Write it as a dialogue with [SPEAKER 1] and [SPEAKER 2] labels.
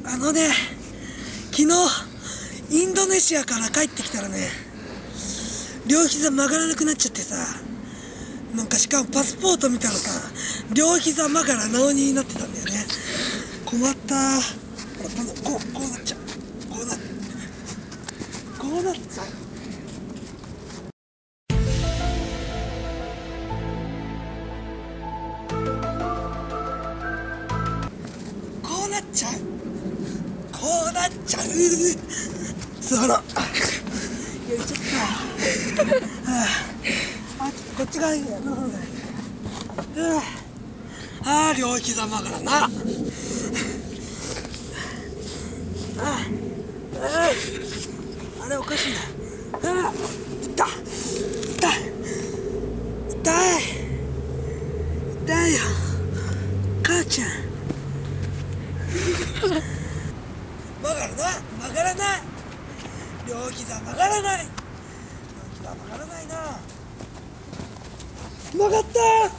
[SPEAKER 1] あのね、昨日インドネシアから帰ってきたらね、両膝曲がらなくなっちゃってさ、なんかしかもパスポート見たらさ、両膝曲がらなおになってたんだよね。困った。ほら、こうなっちゃう。こうなっちゃう。こうなっちゃう。座ろう。よいしょっと。こっち側の方がいい。両膝曲がらな。あれおかしいな。痛いよ母ちゃん。曲がらない。両膝曲がらないな。曲がった。